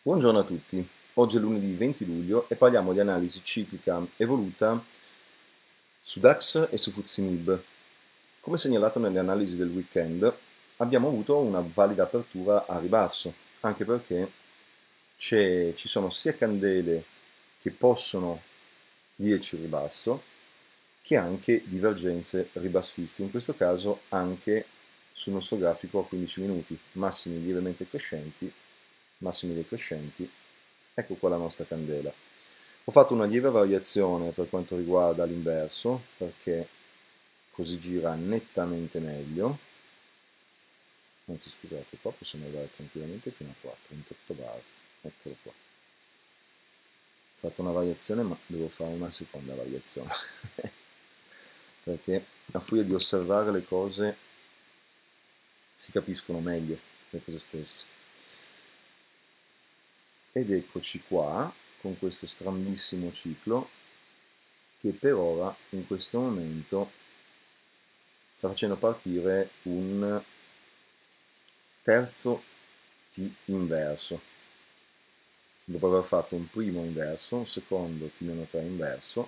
Buongiorno a tutti, oggi è lunedì 20 luglio e parliamo di analisi ciclica evoluta su DAX e su FTSE/MIB. Come segnalato nelle analisi del weekend, abbiamo avuto una valida apertura a ribasso, anche perché ci sono sia candele che possono dirci ribasso, che anche divergenze ribassiste, in questo caso anche sul nostro grafico a 15 minuti, massimi lievemente crescenti, massimi decrescenti. Ecco qua la nostra candela. Ho fatto una lieve variazione per quanto riguarda l'inverso, perché così gira nettamente meglio. Anzi, scusate, qua possiamo arrivare tranquillamente fino a 4, 28 bar. Eccolo qua. Ho fatto una variazione, ma devo fare una seconda variazione. Perché a furia di osservare le cose si capiscono meglio le cose stesse. Ed eccoci qua, con questo stranissimo ciclo, che per ora, in questo momento, sta facendo partire un terzo T inverso. Dopo aver fatto un primo inverso, un secondo T-3 inverso,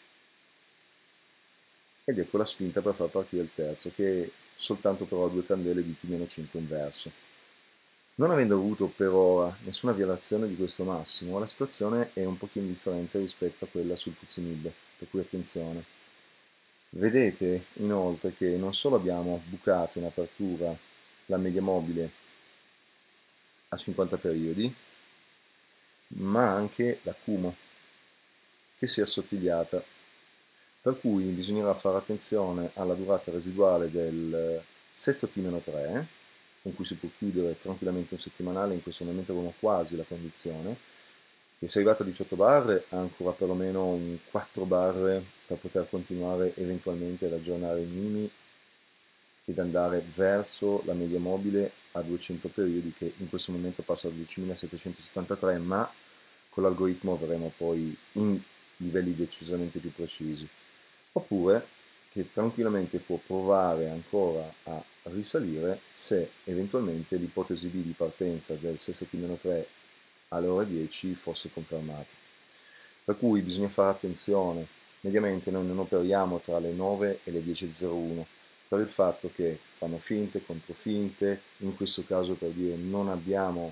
ed ecco la spinta per far partire il terzo, che è soltanto però due candele di T-5 inverso. Non avendo avuto per ora nessuna violazione di questo massimo, la situazione è un pochino differente rispetto a quella sul FTSE/MIB, per cui attenzione. Vedete inoltre che non solo abbiamo bucato in apertura la media mobile a 50 periodi, ma anche l'acumo che si è assottigliata, per cui bisognerà fare attenzione alla durata residuale del sesto T-3, con cui si può chiudere tranquillamente un settimanale. In questo momento abbiamo quasi la condizione, che se arrivato a 18 bar ha ancora perlomeno un 4 bar per poter continuare eventualmente ad aggiornare i minimi ed andare verso la media mobile a 200 periodi, che in questo momento passa a 10.773, ma con l'algoritmo avremo poi in livelli decisamente più precisi. Oppure che tranquillamente può provare ancora a risalire se eventualmente l'ipotesi B di partenza del 6-3 alle ore 10 fosse confermata. Per cui bisogna fare attenzione, mediamente noi non operiamo tra le 9 e le 10.01, per il fatto che fanno finte, controfinte, in questo caso per dire non abbiamo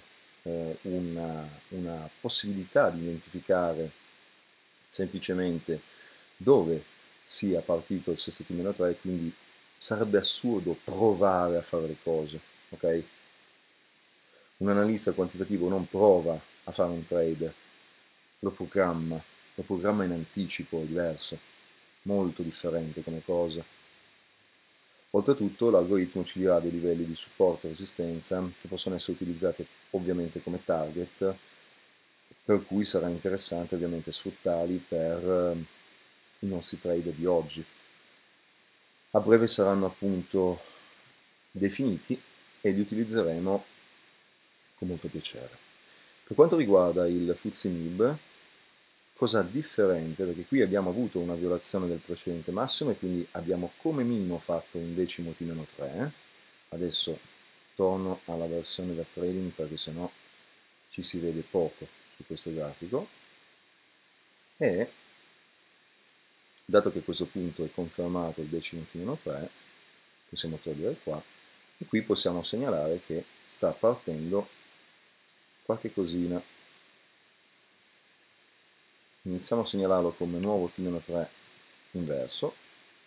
una possibilità di identificare semplicemente dove sia partito il sesto T-3, quindi sarebbe assurdo provare a fare le cose, ok? Un analista quantitativo non prova a fare un trade, lo programma in anticipo, è diverso, molto differente come cosa. Oltretutto l'algoritmo ci dirà dei livelli di supporto e resistenza che possono essere utilizzati ovviamente come target, per cui sarà interessante ovviamente sfruttarli per i nostri trade di oggi. A breve saranno appunto definiti e li utilizzeremo con molto piacere. Per quanto riguarda il FTSE/MIB, cosa differente, perché qui abbiamo avuto una violazione del precedente massimo e quindi abbiamo come minimo fatto un decimo T-3. Adesso torno alla versione da trading perché sennò ci si vede poco su questo grafico, e dato che a questo punto è confermato il decimo T-3, possiamo togliere qua e qui possiamo segnalare che sta partendo qualche cosina. Iniziamo a segnalarlo come nuovo T-3 inverso.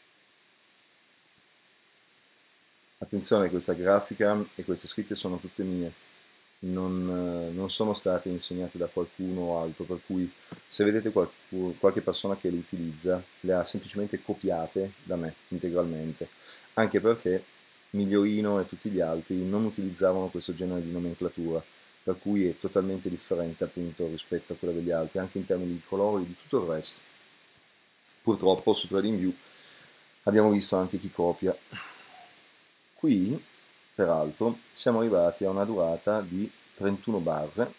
Attenzione, questa grafica e queste scritte sono tutte mie, non sono state insegnate da qualcuno o altro, per cui se vedete qualche persona che le utilizza, le ha semplicemente copiate da me integralmente, anche perché Migliorino e tutti gli altri non utilizzavano questo genere di nomenclatura, per cui è totalmente differente appunto rispetto a quella degli altri, anche in termini di colori e di tutto il resto. Purtroppo su TradingView abbiamo visto anche chi copia. Qui, peraltro, siamo arrivati a una durata di 31 barre,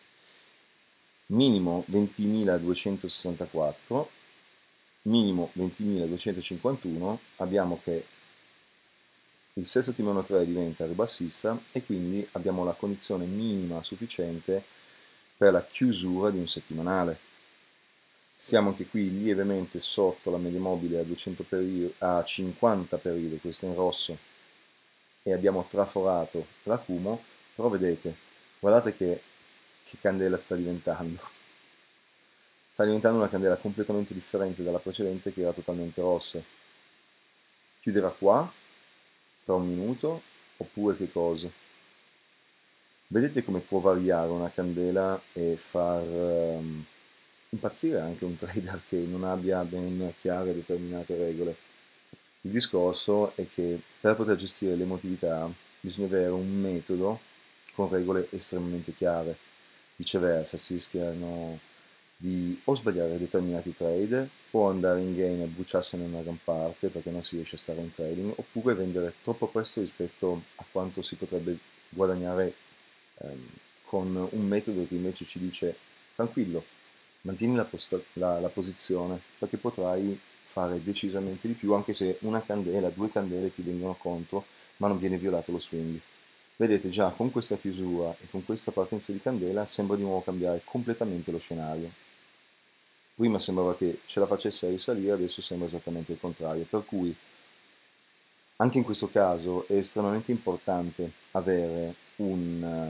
minimo 20.264, minimo 20.251, abbiamo che il sesto T-3 diventa ribassista e quindi abbiamo la condizione minima sufficiente per la chiusura di un settimanale. Siamo anche qui lievemente sotto la media mobile a 200 a 50 periodi, questo in rosso, e abbiamo traforato l'acumo, però vedete, guardate che candela sta diventando. Sta diventando una candela completamente differente dalla precedente che era totalmente rossa. Chiuderà qua, tra un minuto, oppure che cosa? Vedete come può variare una candela e far impazzire anche un trader che non abbia ben chiare determinate regole. Il discorso è che per poter gestire l'emotività bisogna avere un metodo con regole estremamente chiare. Viceversa, si rischiano di o sbagliare determinati trade o andare in gain e bruciarsene una gran parte perché non si riesce a stare in trading, oppure vendere troppo presto rispetto a quanto si potrebbe guadagnare con un metodo che invece ci dice tranquillo, mantieni la posizione perché potrai fare decisamente di più anche se una candela, due candele ti vengono contro ma non viene violato lo swing. Vedete già con questa chiusura e con questa partenza di candela sembra di nuovo cambiare completamente lo scenario. Prima sembrava che ce la facesse a risalire, adesso sembra esattamente il contrario, per cui anche in questo caso è estremamente importante avere un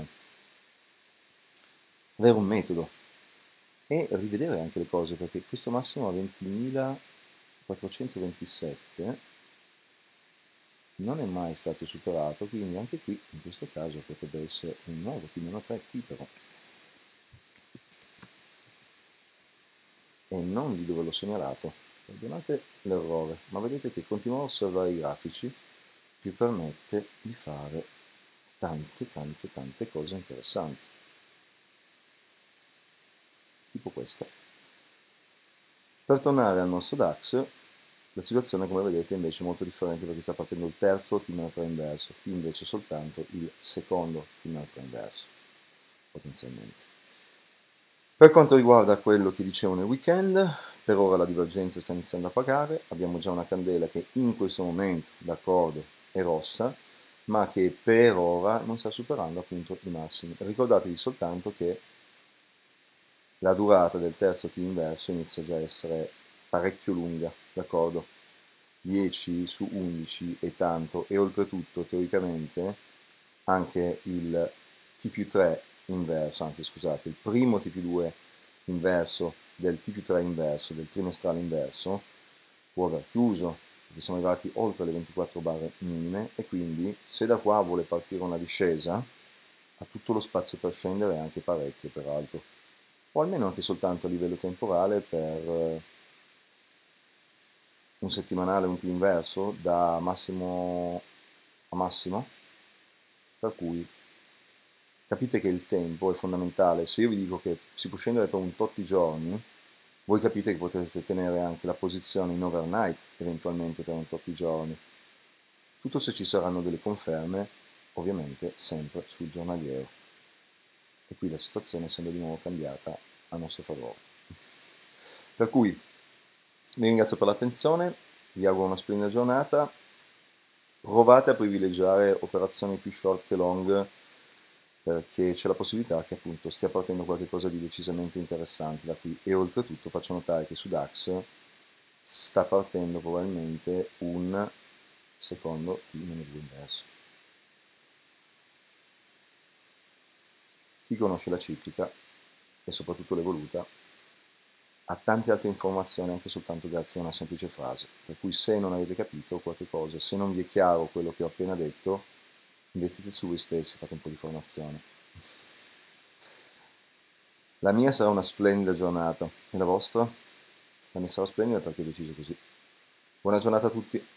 metodo e rivedere anche le cose, perché questo massimo a 20.427 non è mai stato superato, quindi anche qui in questo caso potrebbe essere un nuovo T-3 qui però, e non di dove l'ho segnalato. Perdonate l'errore, ma vedete che continuare a osservare i grafici vi permette di fare tante cose interessanti, tipo questa. Per tornare al nostro DAX, la situazione come vedete invece è molto differente perché sta partendo il terzo T-3 inverso, qui invece soltanto il secondo T-3 inverso, potenzialmente. Per quanto riguarda quello che dicevo nel weekend, per ora la divergenza sta iniziando a pagare, abbiamo già una candela che in questo momento, d'accordo, è rossa, ma che per ora non sta superando appunto i massimi. Ricordatevi soltanto che la durata del terzo T inverso inizia già a essere parecchio lunga, d'accordo? 10 su 11 è tanto, e oltretutto teoricamente anche il T più 3 inverso, anzi scusate, il primo T più 2 inverso del T più 3 inverso, del trimestrale inverso, può aver chiuso, perché siamo arrivati oltre le 24 barre minime, e quindi se da qua vuole partire una discesa, ha tutto lo spazio per scendere, anche parecchio peraltro, o almeno anche soltanto a livello temporale per un settimanale, un T inverso, da massimo a massimo, per cui capite che il tempo è fondamentale. Se io vi dico che si può scendere per un tot di giorni, voi capite che potreste tenere anche la posizione in overnight, eventualmente per un tot di giorni. Tutto se ci saranno delle conferme, ovviamente sempre sul giornaliero. E qui la situazione sembra di nuovo cambiata a nostro favore. Per cui vi ringrazio per l'attenzione, vi auguro una splendida giornata, provate a privilegiare operazioni più short che long, perché c'è la possibilità che appunto stia partendo qualcosa di decisamente interessante da qui, e oltretutto faccio notare che su DAX sta partendo probabilmente un secondo T-2 inverso. Chi conosce la ciclica e soprattutto l'evoluta ha tante altre informazioni anche soltanto grazie a una semplice frase, per cui se non avete capito qualche cosa, se non vi è chiaro quello che ho appena detto, investite su voi stessi, fate un po' di formazione. La mia sarà una splendida giornata, e la vostra? La mia sarà splendida perché ho deciso così. Buona giornata a tutti!